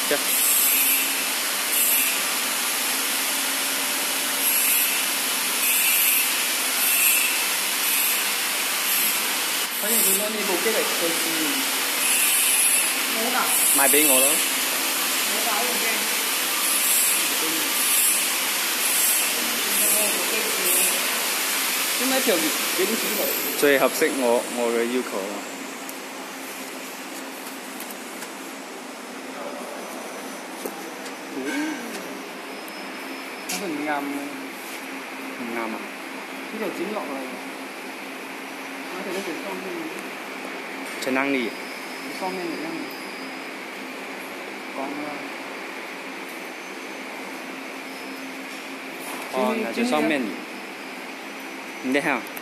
這。 反正佢攞呢部機嚟對試驗。冇㗎。 賣俾我咯。 冇搞嘅啫。點解條短片嚟？ 最合適我嘅要求啦。 我覺得唔啱嘅。 唔啱啊！ 呢條剪落嚟，我哋呢條雙面。 在哪裡？ 雙面嚟啊！講啦。 哦，那就雙面。你睇下。